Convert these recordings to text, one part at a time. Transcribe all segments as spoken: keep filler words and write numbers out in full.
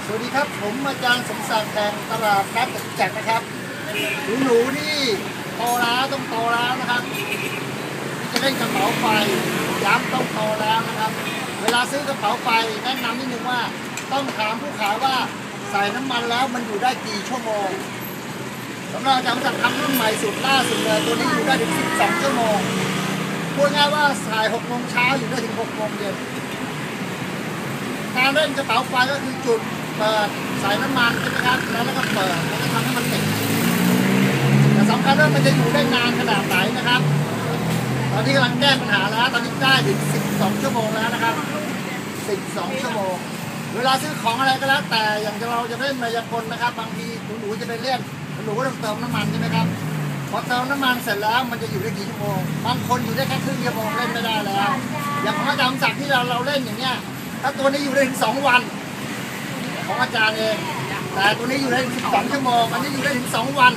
สวัสดีครับผมอาจารย์สมศักดิ์แห่งตลาดนัดจตุจักรนะครับหนูหนูนี่โตแล้วต้องโตแล้วนะครับที่จะเล่นกระเป๋าไฟย้ำต้องโตแล้วนะครับ เวลาซื้อกระเป๋าไฟแนะนำนิดนึงว่าต้องถามผู้ขายว่าใส่น้ำมันแล้วมันอยู่ได้กี่ชั่วโมงสำหรับอาจารย์สมศักดิ์ทำรุ่นใหม่สุดล่าสุดเลยตัวนี้อยู่ได้ถึงสิบสองชั่วโมงพูดง่ายว่าใส่หกโมงเช้าอยู่ได้ถึงหกโมงเย็นการเล่นกระเป๋าไฟก็คือจุดเปิดใส่น้ำมันใช่ไหมครับแล้วก็เปิดแล้วก็ทำให้มันติดแต่สำคัญว่ามันจะอยู่ได้นานขนาดไหนนะครับ ตอนนี้กำลังแก้ปัญหาแล้วตอนนี้ได้ถึงสิบสองชั่วโมงแล้วนะครับสิบสองชั่วโมงเวลาซื้อของอะไรก็แล้วแต่อย่างเราจะเล่นมายากลนะครับบางทีหนูๆจะไปเล่นหนูก็ต้องเติมน้ำมันใช่ไหมครับพอเติมน้ำมันเสร็จแล้วมันจะอยู่ได้กี่ชั่วโมงบางคนอยู่ได้แค่ครึ่งชั่วโมงเล่นไม่ได้แล้วอย่างของอาจารย์ศักดิ์ที่เราเราเล่นอย่างเนี้ยถ้าตัวนี้อยู่ได้ถึงสองวันของอาจารย์เองแต่ตัวนี้อยู่ได้ถึงสิบสองชั่วโมงอันนี้อยู่ได้ถึงสองวัน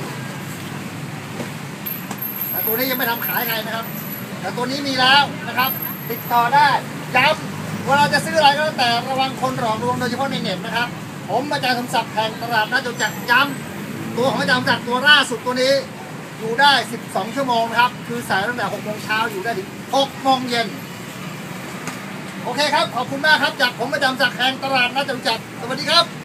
แต่ตัวนี้ยังไม่ทำขายใครนะครับแต่ตัวนี้มีแล้วนะครับติดต่อได้ย้ำเวลาจะซื้ออะไรก็แล้วแต่ระวังคนหลอกลวงโดยเฉพาะในเน็ตนะครับผมอาจารย์สมศักดิ์แห่งตลาดนัดจตุจักรย้ำตัวของอาจารย์สมศักดิ์ตัวล่าสุดตัวนี้อยู่ได้สิบสองชั่วโมงนะครับคือสายตั้งแต่หกโมงเช้าอยู่ได้ถึงหกโมงเย็นโอเคครับขอบคุณมากครับจากผมอาจารย์สมศักดิ์แห่งตลาดนัดจตุจักรสวัสดีครับ